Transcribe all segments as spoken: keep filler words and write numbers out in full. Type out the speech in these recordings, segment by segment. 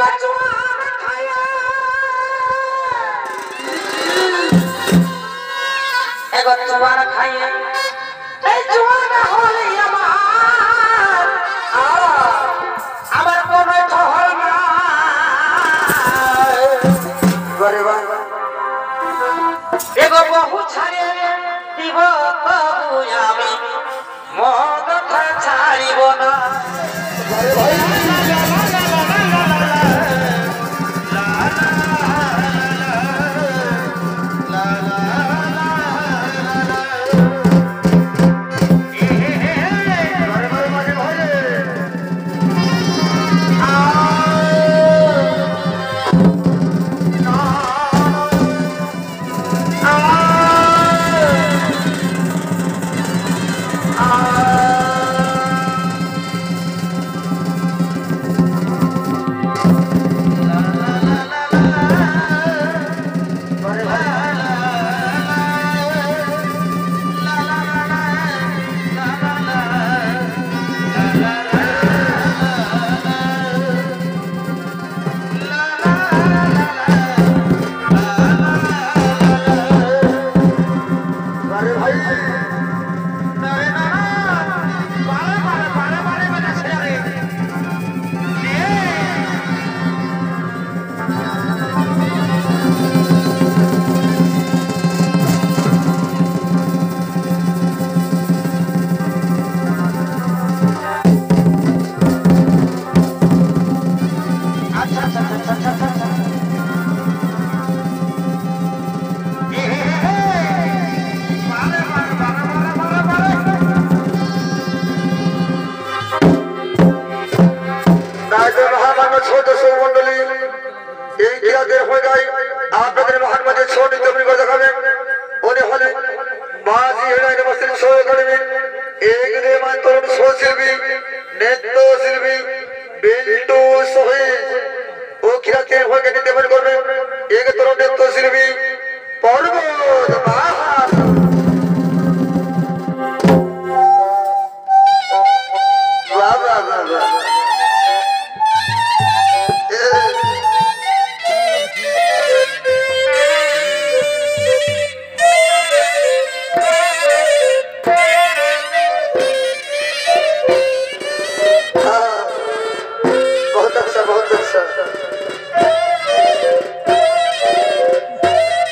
बहुत अच्छा बहुत अच्छा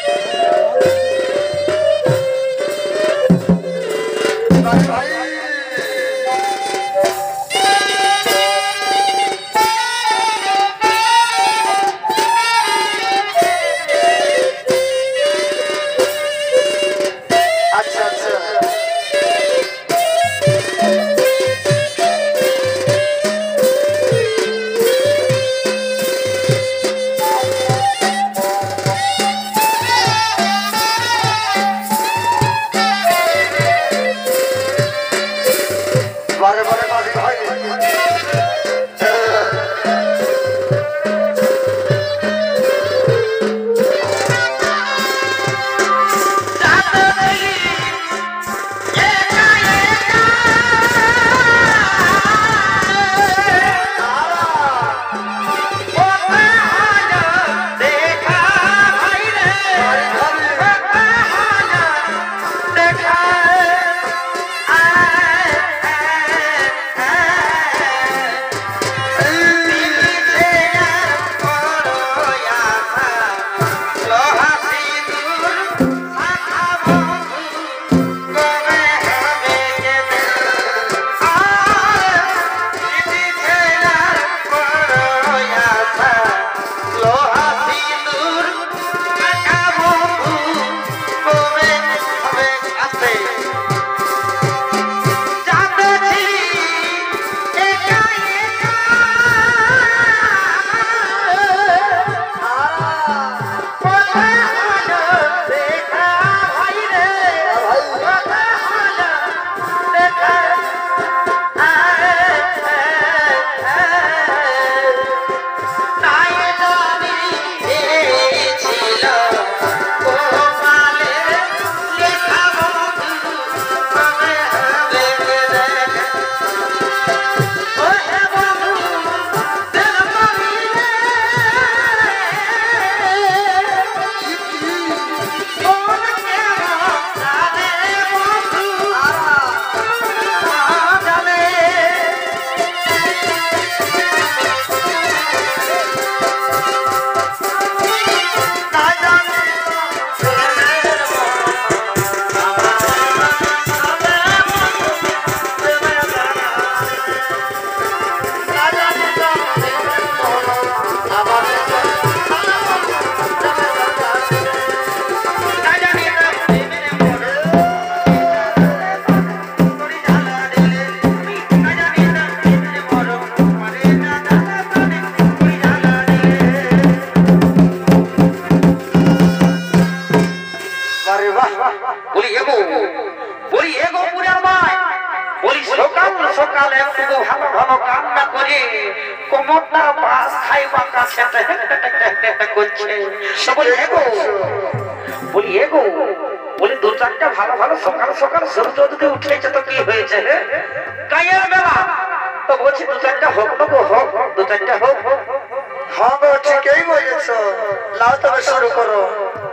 মাথায় পাকা সেটা একটা করছে বলি এগো বলি এগো বলি দু চারটা ভালো ভালো সকাল সকাল সূর্য যদি উঠেছে তো কি হয়েছে গায়ের বেলা তো বলছি দু চারটা হোক তো হোক দু চারটা হোক। হ্যাঁ গো ঠিকই বলেছ, লাও তবে শুরু করো।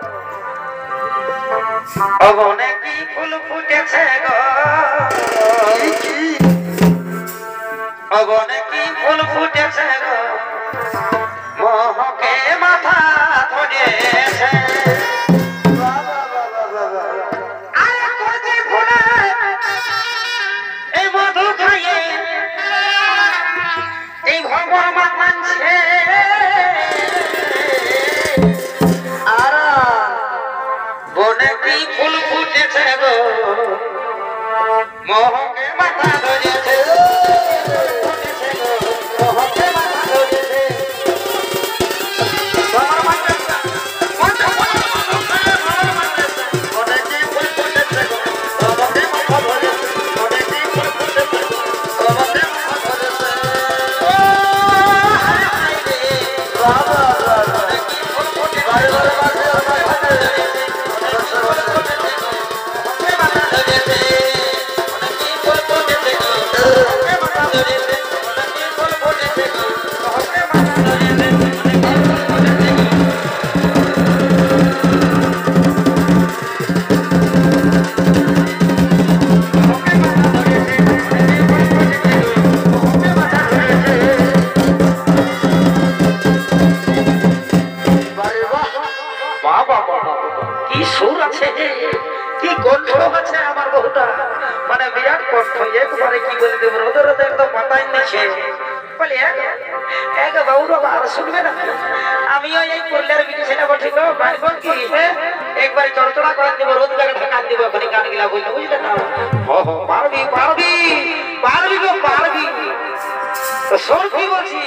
অবনে কি ফুল ফুটেছে গো অবনে কি ফুল ফুটেছে গো মোহকে মাথা ধরেছে আরে কোজি ফুলে এই মধু খাইয়ে এই ভগবান মানছে আর বনে কি ফুল ফুটেছে গো মোহকে মাথা ধরেছে কি সুর আছে কি কণ্ঠ আছে আমার বহুটা মানে বিরাট কণ্ঠ একবারে কি বলে দেব রোদে রোদে একদম মাথায় নিচ্ছে বলে এক বাবুর আর শুনবে না আমিও এই করলের বিদেশে বসে গো বাইবল কি একবারে চড়চড়া করে দেব রোদ জায়গাটা কান দেব ওখানে গান গিলা বলতে বুঝলে না ও পারবি পারবি পারবি গো পারবি তো সুর কি বলছি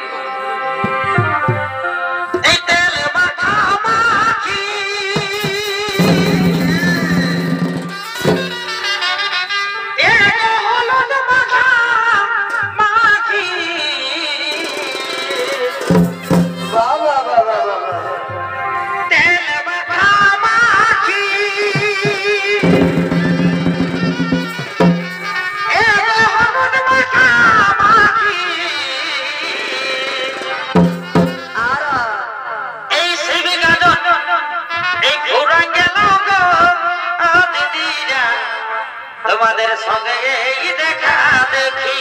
তোমাদের সঙ্গে এই দেখা দেখি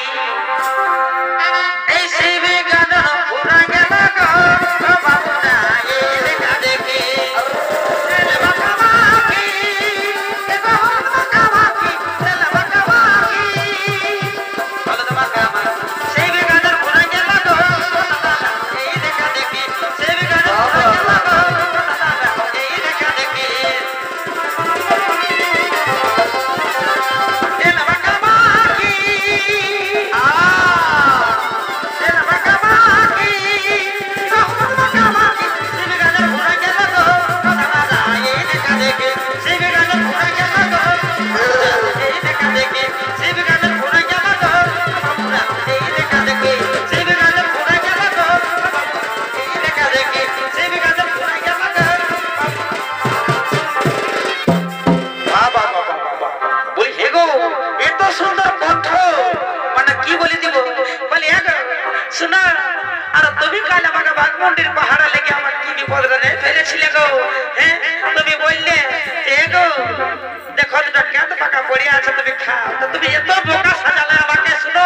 এই শিবে গান পুরা গেল গো বাবুরা এই দেখা দেখি তুমি বললে দেখো দুটো কেঁদ পাকা পড়ে আছে তুমি খাও তো তুমি এত বোকা সাজালে আমাকে শুনো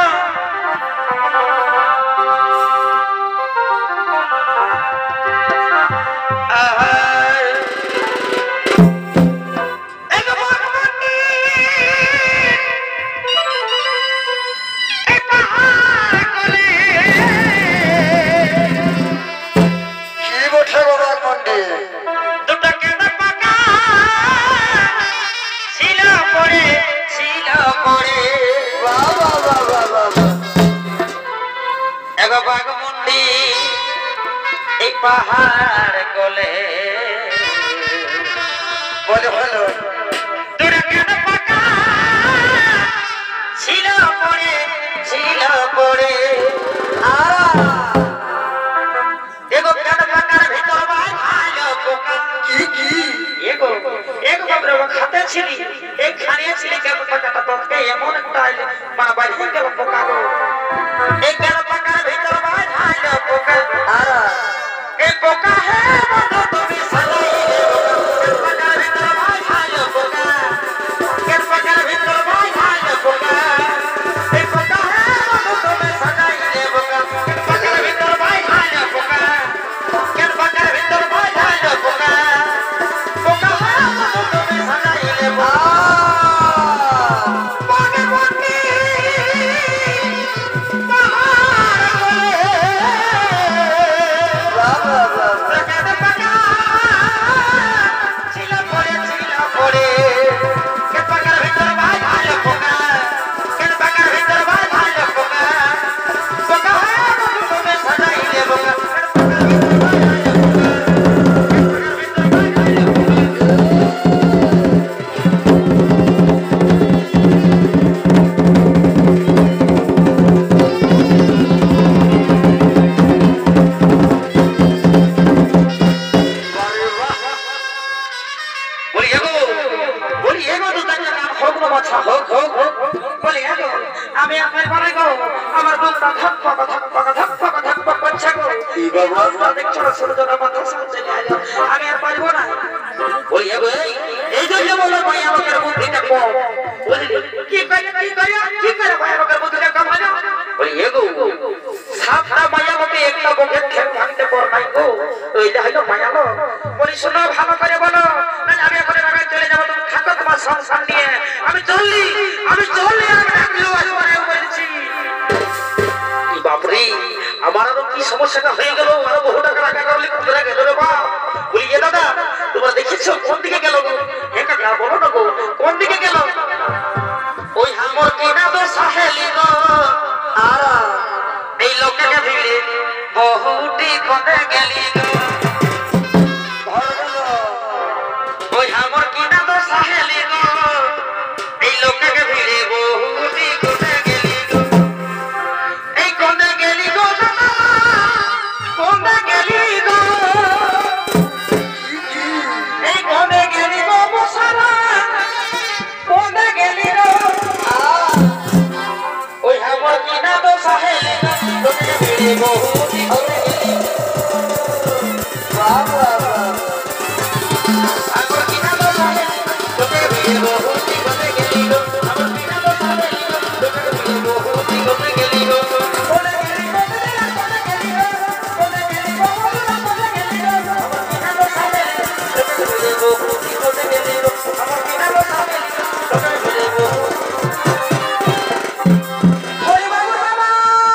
পাহাড় গলে বলে হলো তোরা কেন পাকা ছিল পড়ে ছিল পড়ে পোকা হে বন্ধু তুমি সাজাইলে বোকা কেন পাকার ভিতর ভাই ভাই পোকা কেন পাকার ভিতর ভাই ভাই পোকা এই পোকা হে বন্ধু তুমি সাজাইলে বোকা কেন পাকার ভিতর ভাই ভাই পোকা কেন পাকার ভিতর ভাই ভাই পোকা পোকা হে বন্ধু তুমি সাজাইলে বোকা বনে বনে আমি আপনার ঘরে গো আমার বুকটা ধক ধক ধক ধক ধক ধক ধক ধক করছে গো এই বাবা অনেক ছোট ছোট ছোট মাথা সামনে নিয়ে আয় আমি আর পারবো না বলি গো এই জন্য বলো ভাই আমাকে বুদ্ধিটা কম বলি কি করে কি করে কি করে ভাই আমাকে বুদ্ধিটা কম হয় বলি গো সাতটা মায়া আমাকে একটা বকে খেল ভাঙতে পর নাই গো ওইটা হলো মায়া গো বলি শোনো ভালো করে বলো না আমি এখন রাগায় চলে যাব তুমি থাকো তোমার সংসার নিয়ে আমি চললি আমি চললি আমি ডাকলো আসমানে বলছি কি বাপরে আমার আরো কি সমস্যাটা হয়ে গেল আরো বহু টাকা রাখা করলে কোথায় গেল রে বাপ বলি এ দাদা তোমরা দেখেছো কোন দিকে গেল গো একা কার বলো না গো কোন দিকে গেল ওই হামর কেনা তো সাহেলি গো আর এই লোকের ভিড়ে বহুটি কোনে গেলি গো ওই হামর কেনা তো সাহেলি গো এই লোকের ভিড়ে বহুটি কোনে গেলি গো এই কোনে গেলি গো দাদা কোনে গেলি গো এই কোনে গেলি গো বসারা কোনে গেলি গো ওই হামর কেনা তো সাহেলি গো লোকের ভিড়ে বহুটি কোনে গেলি বাবা আগর কিনা তো সাহেলি লোকের ভিড়ে বহুটি কোনে গেলি গো আমার কিনা তো সাহেলি লোকের ভিড়ে বহুটি কোনে গেলি গো কোনে গেলি গো কোনে গেলি গো কোনে গেলি গো কোনে গেলি গো আমার কিনা তো সাহেলি লোকের ভিড়ে বহুটি কোনে গেলি গো আমার কিনা তো সাহেলি লোকের ভিড়ে বহুটি হরি বাবু বাবা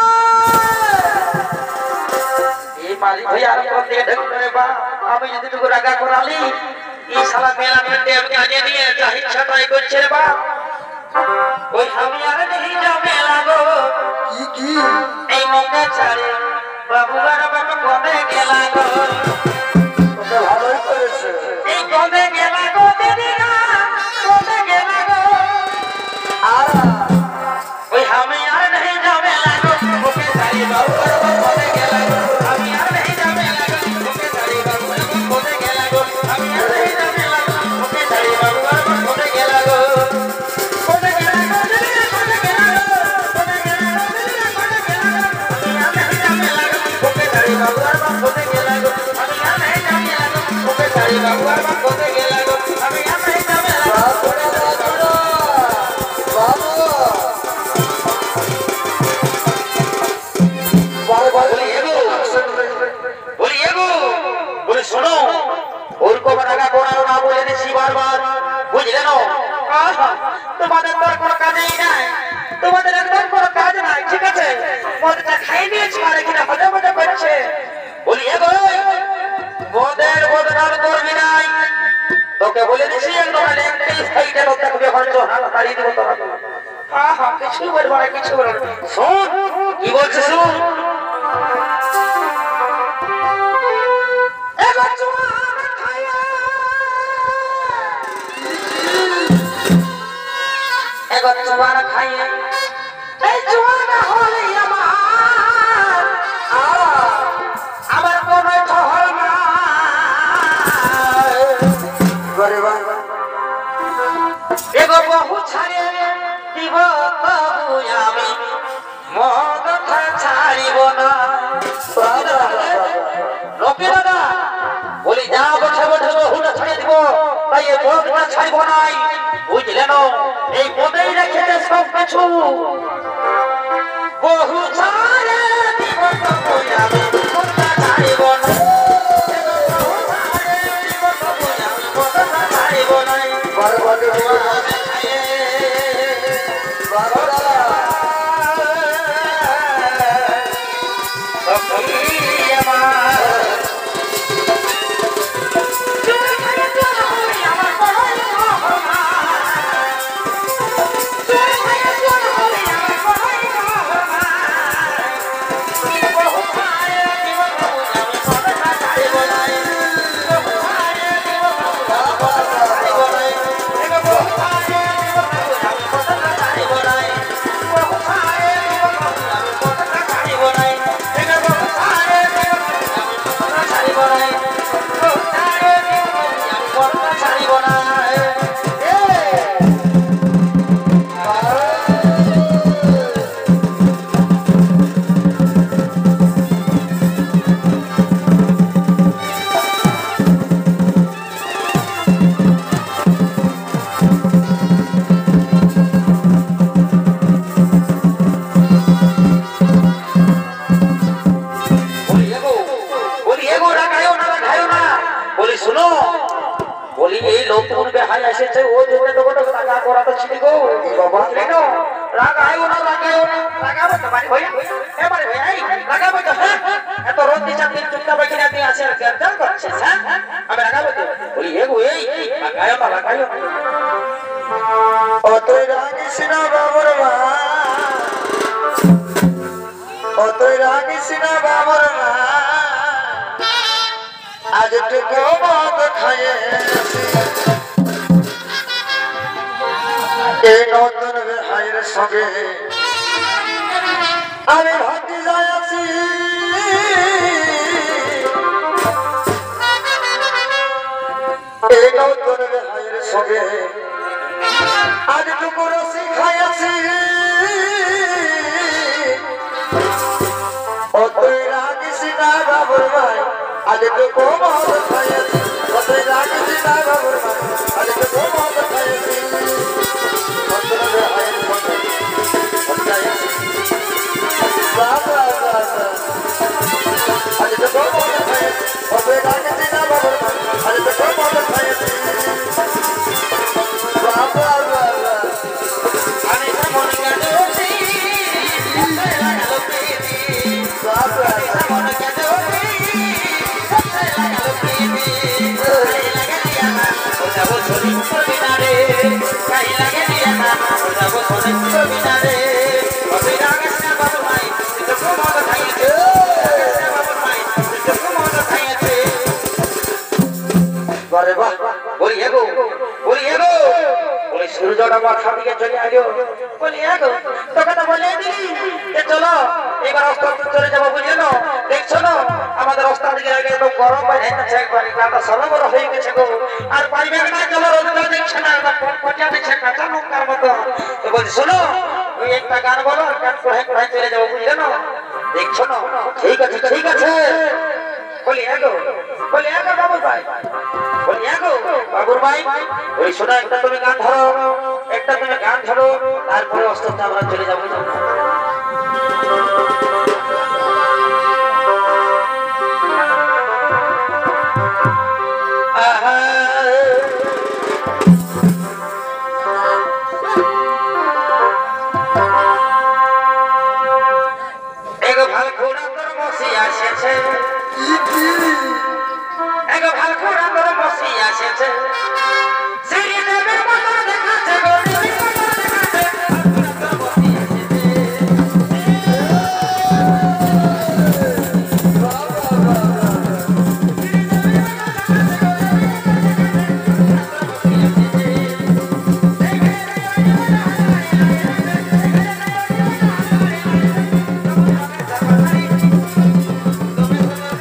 এই মালিক ভাই আর কোন দিকে ঢুকলো রে বা আমি যদি টুকু রাগা করালি এই শালা মেলা মেটে আমি আনিয়ে নিয়ে যা ইচ্ছা তাই করছে রে বা ওই আমি আর দেখি যা মেলা গো কি কি এই মঙ্গা ছাড়ে বাবু আর বাবা কোনে গেলা গো ওটা ভালোই করেছে এই কোনে গেলা গো দিদি গা কোনে গেলা গো আর ওই আমি আর দেখি যা মেলা গো ওকে ছাড়ি বাবু আর বাবা কোনে গেলা গো আমি আর দেখি যা মেলা গো ওকে ছাড়ি বাবু আর বাবা কোনে গেলা গো আমি আর দেখি যা মেলা গো ওকে ছাড়ি বাবু আর বাবা কোনে গেলা গো কোনে গেলা গো দিদি গা কোনে গেলা গো কোনে গেলা গো দিদি গা কোনে গেলা গো আমি আর দেখি যা মেলা গো ওকে ছাড়ি বাবু আর বাবা কোনে গেলা গো আমি আর দেখি যা মেলা গো ওকে ছাড়ি বাবু আর বাবা কোনে গেলা গো আমি আর দেখি যা মেলা গো বলি এগো বলি এগো বলি শোনো ওর কবার আগা করাও না বলে দিছি বারবার বুঝলে না আহা, তোমাদের তো আর কোনো কাজই নাই তোমাদের একদম কোনো কাজ নাই ঠিক আছে মদটা খাই নিয়েছি আর এখানে মজা মজা করছে বলি এগো মদের বদনাম করবি নাই তোকে বলে দিছি একদম একটাই সাইডে লোক থাকবে হয়তো হাল হারিয়ে দেবো তোরা হ্যাঁ হ্যাঁ কিছু বলবো না কিছু বলবো না শোন কি বলছিস শুন এগো জোয়ান খায়া এগো জোয়ান খাইয়ে এই জোয়ান হলে আমার আমার কোনো ঠহর না এগো বহু ছাড়ে দিব তবু আমি মদ ছাড়িব না লোকে দাদা নাই বুঝলেন এই মনেই রেখেছে সব কিছু বহু ছাড়ে দিব তবু আমি কথা ছাড়িব না বহু ছাড়ে দিব তবু আমি কথা ছাড়িব না বরবাদ অতই রাগিস না বাবর মা অতই রাগিস না বাবর মা আজ টুকু মদ খাইয়ে এই নতুন বেহাইয়ের সঙ্গে আমি ভাতি যাই আছি এই নতুন বেহাইয়ের সঙ্গে আজ টুকু রসি খাইয়াছি অতই রাগিস না বাবুর ভাই আজ টুকু মদ খাইয়াছি অতই রাগিস না বাবুর ভাই আজ টুকু মদ খাইয়াছি নতুন বেহাইয়ের সঙ্গে বাবা বাবা আজ টুকু মদ খাইয়াছি অতই রাগিস না বাবুর ভাই আজ টুকু মদ খাইয়াছি সূর্যটা মাথা দিকে চলে আলো বলি এগো তোকে তো বলে দিলি যে চলো এবার অস্তাদ চলে যাবো বুঝলো দেখছো না আমাদের অস্তাদ দিকে আগে একদম গরম পাই যাচ্ছে একবার গাটা সরবর হয়ে গেছে গো আর পাইবে না চলো রোদটা দেখছে না একবার পটিয়া দিচ্ছে কাঁচা লঙ্কার মতো তো বলছি শোনো ওই একটা গান বলো আর গান কোথায় কোথায় চলে যাবো বুঝলো না দেখছো না ঠিক আছে ঠিক আছে বলি এগো বলি এগো বাবু ভাই বলি এগো বাবুর ভাই ওই শোনা একটা তুমি গান ধরো একটা তুমি গান ধরো তারপরে অস্ত্রটা আমরা চলে যাবো এগো ভাল ঘোড়া তোর বসে আসেছে এগো ভাল ঘোড়া তোর বসে আসেছে সিঁড়ি দেবে মতো দেখাচ্ছে গো সিঁড়ি মতো দেখাচ্ছে ভাল ঘোড়া তোর বসে আসেছে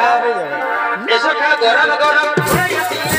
এসো খা গরম গরম